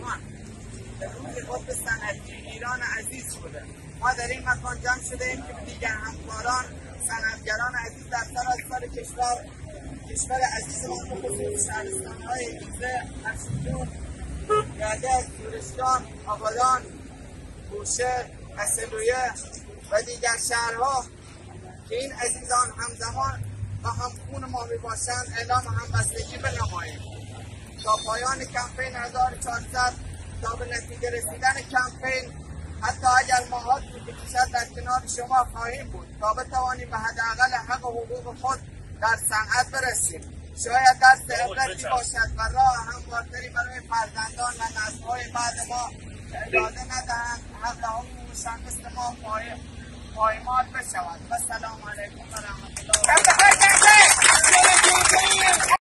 همزمان به روز قطب صنعتی ایران عزیز شده. ما در این مکان جمع شده ایم که دیگر همکاران صنعتگران عزیز در سراسر کشور عزیز ما به خصوص شهرستان‌های ایزه، افشین، یدک، زورستان، آبادان، بوشهر، اصلویه و دیگر شهرها که این عزیزان همزمان و همخون ما میباشند اعلام همبستگی بنماییم تا پایان کمپین 1400 تا به نتیجه رسیدن کمپین. حتی اگر ماهات بکشد در کنار شما خواهیم بود تا بتوانیم به حداقل حق و حقوق خود در صنعت برسیم. شاید درس عبرتی باشد و راه هموارتری برای فرزندان و نسل‌های بعد ما که اجازه ندهند حق حقوقشان مثل ما پایمال بشود. و سلام علیکم و رحمت الله.